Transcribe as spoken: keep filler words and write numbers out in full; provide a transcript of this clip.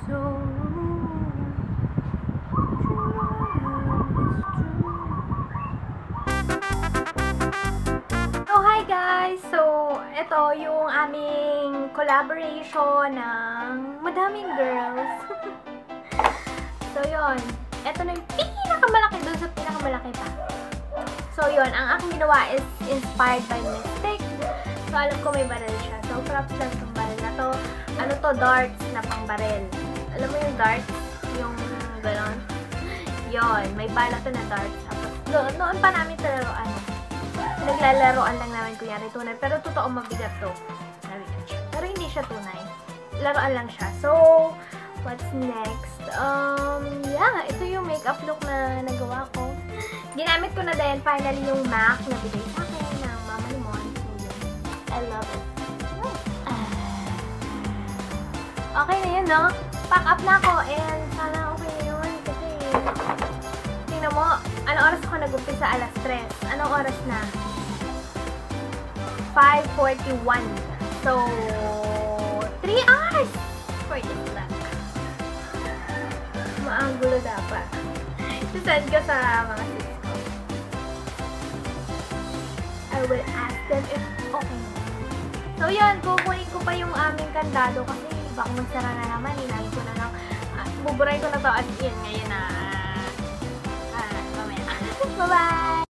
So, oh, hi guys! So, ito yung aming collaboration ng madaming girls. So, yun. Ito na yung pinakamalaki doon sa pinakamalaki pa. So, yun. Ang aking ginawa is inspired by MYSTIQUE. So, alam ko may baril siya. So, props lang itong baril na to. Ano to? Darts na pang baril. Alam mo yung darts? Yung gano'n. Yun. May bala to na darts. Tapos, doon, noon pa namin ito laruan. Naglalaroan lang namin kunyari tunay. Pero totoo mabigat to. Nabigat siya. Pero hindi siya tunay. Laruan lang siya. So, what's next? Um, yeah. Ito yung makeup look na nagawa ko. Ginamit ko na din finally yung MAC na bigay sa akin ng mama ni Mond. I love it. Okay na yun, no? Pack up na ako and sana okay na yun kasi tingnan mo, anong oras ako nag-umpisa? alas tres. Anong oras na? five forty-one. So, three hours for this vlog. Maanggulo dapat. Sisend ko sa mga sis ko. I will ask them if okay. So, yun. Kukunin ko pa yung aming kandado kasi baka magsara na naman. Inahin ko na lang. Uh, buburay ko na to at yun. Ngayon na. Uh, uh, mamaya. Bye-bye!